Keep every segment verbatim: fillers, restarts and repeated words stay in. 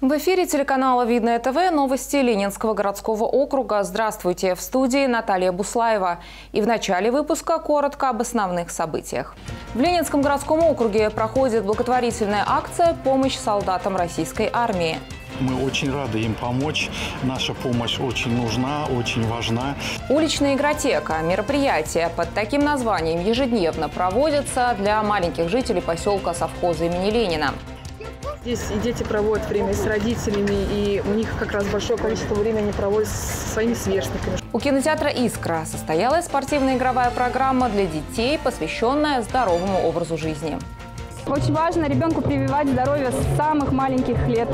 В эфире телеканала «Видное ТВ» новости Ленинского городского округа. Здравствуйте! В студии Наталья Буслаева. И в начале выпуска коротко об основных событиях. В Ленинском городском округе проходит благотворительная акция «Помощь солдатам российской армии». Мы очень рады им помочь. Наша помощь очень нужна, очень важна. Уличная игротека. Мероприятия под таким названием ежедневно проводятся для маленьких жителей поселка совхоза имени Ленина. Здесь и дети проводят время с родителями, и у них как раз большое количество времени проводят со своими сверстниками. У кинотеатра «Искра» состоялась спортивная игровая программа для детей, посвященная здоровому образу жизни. Очень важно ребенку прививать здоровье с самых маленьких лет.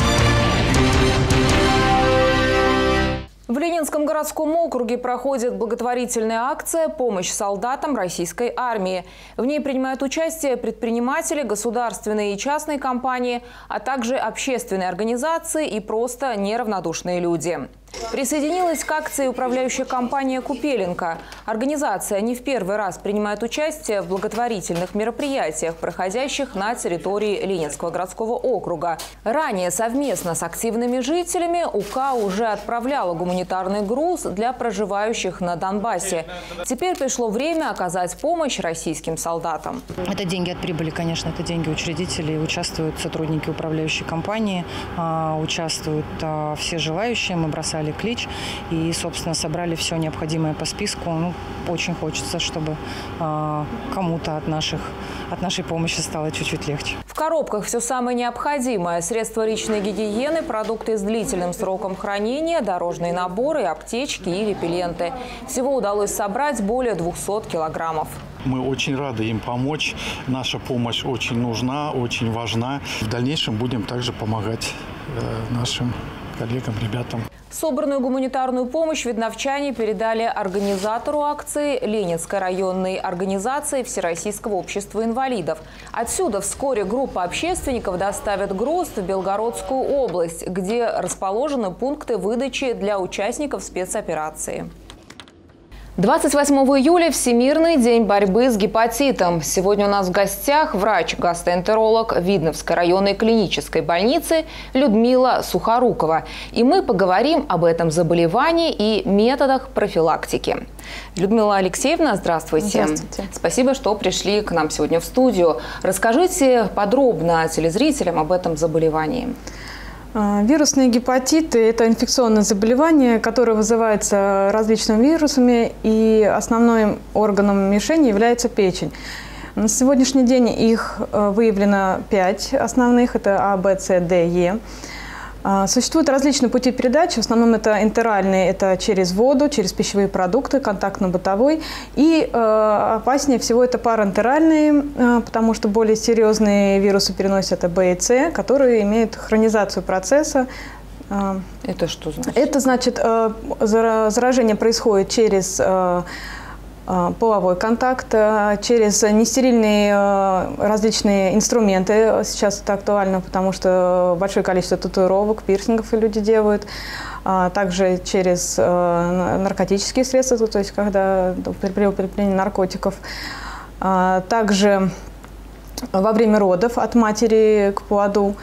В Ленинском городском округе проходит благотворительная акция «Помощь солдатам российской армии». В ней принимают участие предприниматели, государственные и частные компании, а также общественные организации и просто неравнодушные люди. Присоединилась к акции управляющая компания «Купеленко». Организация не в первый раз принимает участие в благотворительных мероприятиях, проходящих на территории Ленинского городского округа. Ранее совместно с активными жителями УК уже отправляла гуманитарный груз для проживающих на Донбассе. Теперь пришло время оказать помощь российским солдатам. Это деньги от прибыли, конечно, это деньги учредителей. Участвуют сотрудники управляющей компании, участвуют все желающие. Мы бросали клич и, собственно, собрали все необходимое по списку. Ну, очень хочется, чтобы э, кому-то от, наших, от нашей помощи стало чуть-чуть легче. В коробках все самое необходимое – средства личной гигиены, продукты с длительным сроком хранения, дорожные наборы, аптечки и репелленты. Всего удалось собрать более двухсот килограммов. Мы очень рады им помочь. Наша помощь очень нужна, очень важна. В дальнейшем будем также помогать э, нашим коллегам, ребятам. Собранную гуманитарную помощь видновчане передали организатору акции Ленинской районной организации Всероссийского общества инвалидов. Отсюда вскоре группа общественников доставит груз в Белгородскую область, где расположены пункты выдачи для участников спецоперации. двадцать восьмого июля – Всемирный день борьбы с гепатитом. Сегодня у нас в гостях врач-гастроэнтеролог Видновской районной клинической больницы Людмила Сухорукова. И мы поговорим об этом заболевании и методах профилактики. Людмила Алексеевна, здравствуйте. Здравствуйте. Спасибо, что пришли к нам сегодня в студию. Расскажите подробно телезрителям об этом заболевании. Вирусные гепатиты – это инфекционное заболевание, которое вызывается различными вирусами, и основным органом мишени является печень. На сегодняшний день их выявлено пять основных – это А, Б, С, Д, Е. Существуют различные пути передачи, в основном это энтеральные, это через воду, через пищевые продукты, контактно-бытовой. И э, опаснее всего это параэнтеральные, э, потому что более серьезные вирусы переносят это Б и С, которые имеют хронизацию процесса. Э, это что значит? Это значит, э, заражение происходит через э, половой контакт, через нестерильные различные инструменты. Сейчас это актуально, потому что большое количество татуировок, пирсингов люди делают. Также через наркотические средства, то есть когда при употреблении наркотиков. Также во время родов от матери к плоду.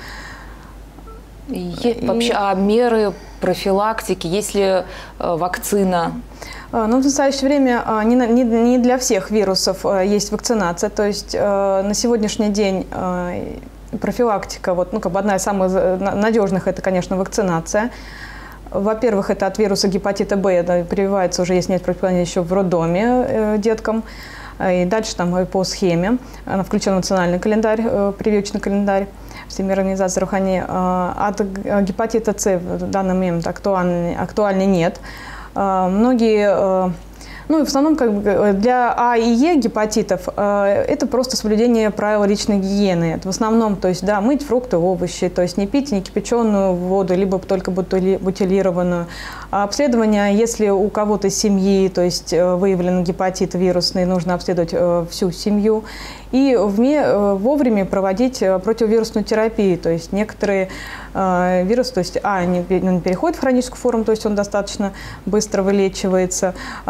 И вообще, а меры профилактики, есть ли вакцина? Ну, в настоящее время не, не, не для всех вирусов есть вакцинация. То есть на сегодняшний день профилактика, вот, ну, как бы одна из самых надежных, это, конечно, вакцинация. Во-первых, это от вируса гепатита Б, это прививается уже, если нет противопоказаний, еще в роддоме деткам. И дальше там по схеме, она включена в национальный календарь, прививочный календарь Всемирной организации здравоохранения. От гепатита С в данный момент актуальной, актуальной нет. Многие, ну и в основном как бы для А и Е гепатитов это просто соблюдение правил личной гигиены. Это в основном, то есть, да, мыть фрукты, овощи, то есть не пить некипяченую воду, либо только бутилированную. А обследование, если у кого-то из семьи, то есть выявлен гепатит вирусный, нужно обследовать всю семью. И вовремя проводить противовирусную терапию. То есть некоторые э, вирусы, то есть А, не, не переходит в хроническую форму, то есть он достаточно быстро вылечивается. Э,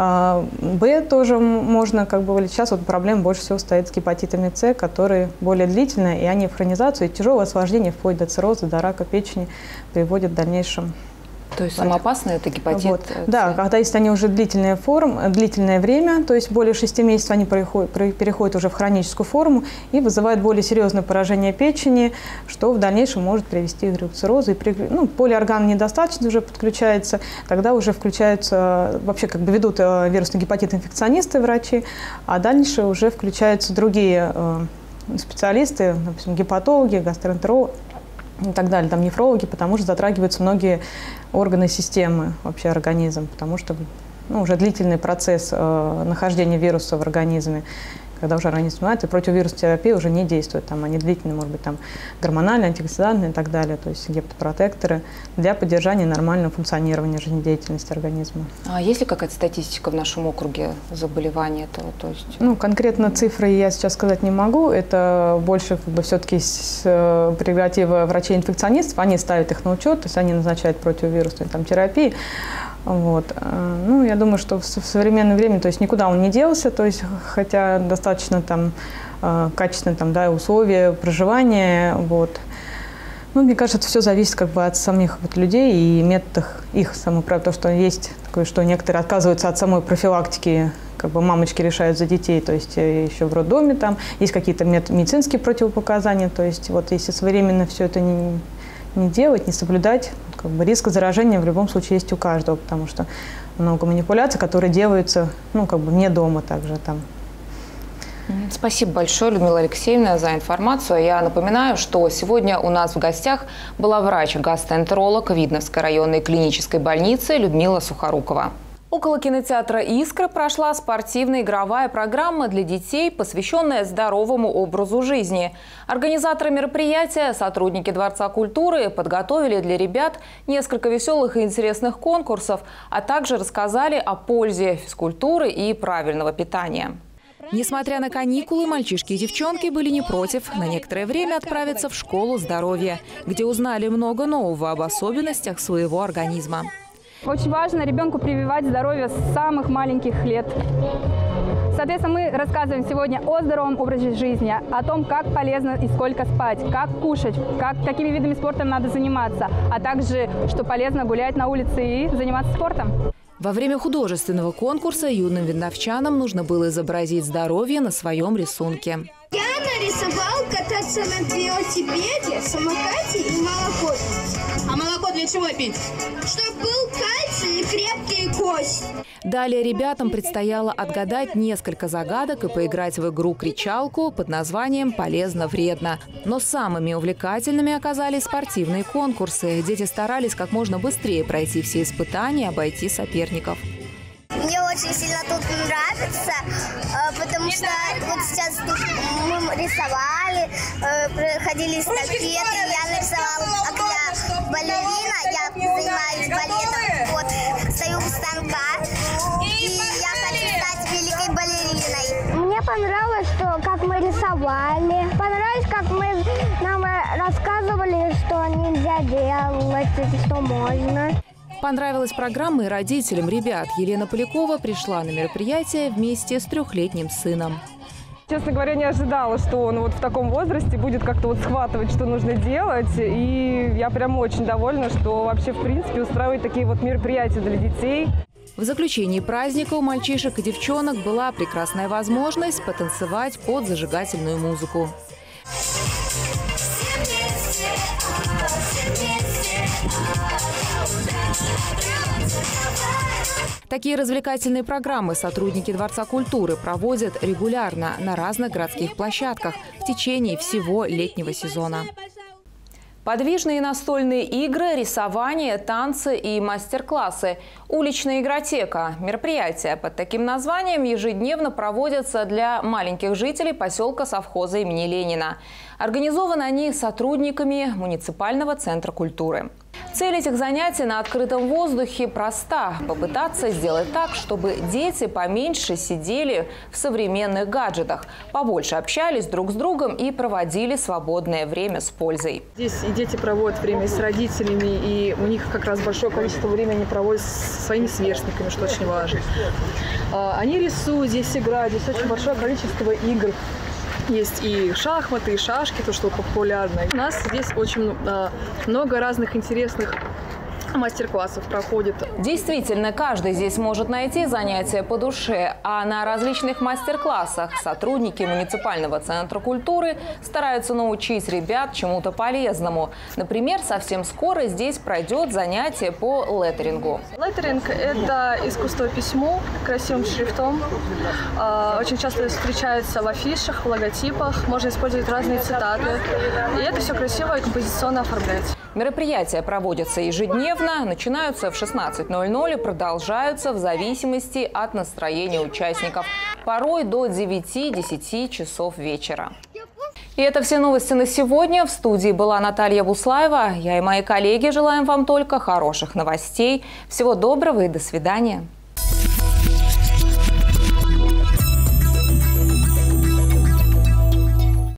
Б тоже можно, как бы, сейчас вот проблема больше всего стоит с гепатитами С, которые более длительные, и они в хронизацию, и тяжелое осложнение, вплоть до цирроза, до рака печени, приводят в дальнейшем. То есть самое опасное – это гепатит Вот. С. Да, когда если они уже длительная форма, длительное время, то есть более шести месяцев, они переходят, переходят уже в хроническую форму и вызывают более серьезное поражение печени, что в дальнейшем может привести к циррозу. И при, ну, полиорган недостаточно уже подключается, тогда уже включаются, вообще как бы ведут вирусный гепатит инфекционисты, врачи, а дальше уже включаются другие э, специалисты, допустим, гепатологи, гастроэнтерологи и так далее, там нефрологи, потому что затрагиваются многие органы системы, вообще организм, потому что ну, уже длительный процесс э, нахождения вируса в организме, когда уже организм знает, и противовирусная терапия уже не действует, там они длительные, может быть, там гормональные, антиоксидантные и так далее, то есть гепатопротекторы для поддержания нормального функционирования жизнедеятельности организма. А есть ли какая-то статистика в нашем округе заболевания этого? То есть... Ну, конкретно цифры я сейчас сказать не могу, это больше как бы все-таки прерогатива врачей-инфекционистов, они ставят их на учет, то есть они назначают противовирусные там терапии. Вот. Ну, я думаю, что в современное время, то есть никуда он не делся, то есть хотя достаточно там качественные там, да, условия проживания, вот. Ну, мне кажется, это все зависит как бы от самих вот людей и методах их самоуправления, потому что есть такое, что некоторые отказываются от самой профилактики, как бы мамочки решают за детей, то есть еще в роддоме там есть какие-то медицинские противопоказания, то есть вот если своевременно все это не, не делать, не соблюдать, как бы риск заражения в любом случае есть у каждого, потому что много манипуляций, которые делаются, ну, как бы не дома также там. Спасибо большое, Людмила Алексеевна, за информацию. Я напоминаю, что сегодня у нас в гостях была врач-гастроэнтеролог Видновской районной клинической больницы Людмила Сухорукова. Около кинотеатра «Искра» прошла спортивно-игровая программа для детей, посвященная здоровому образу жизни. Организаторы мероприятия, сотрудники Дворца культуры, подготовили для ребят несколько веселых и интересных конкурсов, а также рассказали о пользе физкультуры и правильного питания. Несмотря на каникулы, мальчишки и девчонки были не против на некоторое время отправиться в школу здоровья, где узнали много нового об особенностях своего организма. Очень важно ребенку прививать здоровье с самых маленьких лет. Соответственно, мы рассказываем сегодня о здоровом образе жизни, о том, как полезно и сколько спать, как кушать, как, какими видами спорта надо заниматься, а также, что полезно гулять на улице и заниматься спортом. Во время художественного конкурса юным видновчанам нужно было изобразить здоровье на своем рисунке. Я нарисовал кататься на велосипеде, самокате и молоко пить. А молоко для чего пить? Чтобы был кальций и крепкие кости. Далее ребятам предстояло отгадать несколько загадок и поиграть в игру «Кричалку» под названием «Полезно-вредно». Но самыми увлекательными оказались спортивные конкурсы. Дети старались как можно быстрее пройти все испытания и обойти соперников. Мне очень сильно тут нравится, потому что вот сейчас тут мы рисовали, проходили эстафеты, я нарисовала, как я балерина, я занимаюсь балетом, вот, стою у станка, и я хочу стать великой балериной. Мне понравилось, что как мы рисовали, понравилось, как мы нам рассказывали, что нельзя делать, что можно. Понравилась программа и родителям ребят. Елена Полякова пришла на мероприятие вместе с трехлетним сыном. Честно говоря, не ожидала, что он вот в таком возрасте будет как-то вот схватывать, что нужно делать. И я прям очень довольна, что вообще, в принципе, устраивает такие вот мероприятия для детей. В заключении праздника у мальчишек и девчонок была прекрасная возможность потанцевать под зажигательную музыку. Такие развлекательные программы сотрудники Дворца культуры проводят регулярно на разных городских площадках в течение всего летнего сезона. Подвижные настольные игры, рисование, танцы и мастер-классы. Уличная игротека. Мероприятия под таким названием ежедневно проводятся для маленьких жителей поселка совхоза имени Ленина. Организованы они сотрудниками муниципального центра культуры. Цель этих занятий на открытом воздухе проста – попытаться сделать так, чтобы дети поменьше сидели в современных гаджетах, побольше общались друг с другом и проводили свободное время с пользой. Здесь и дети проводят время с родителями, и у них как раз большое количество времени проводят со своими сверстниками, что очень важно. Они рисуют, здесь играют, здесь очень большое количество игр. Есть и шахматы, и шашки, то, что популярно. У нас здесь очень много разных интересных мастер-классов проходит. Действительно, каждый здесь может найти занятия по душе, а на различных мастер-классах сотрудники муниципального центра культуры стараются научить ребят чему-то полезному. Например, совсем скоро здесь пройдет занятие по леттерингу. Леттеринг – это искусство письму красивым шрифтом. Очень часто встречается в афишах, в логотипах. Можно использовать разные цитаты. И это все красиво и композиционно оформлять. Мероприятия проводятся ежедневно, начинаются в шестнадцать ноль ноль и продолжаются в зависимости от настроения участников, порой до девяти-десяти часов вечера. И это все новости на сегодня. В студии была Наталья Буслаева. Я и мои коллеги желаем вам только хороших новостей. Всего доброго и до свидания.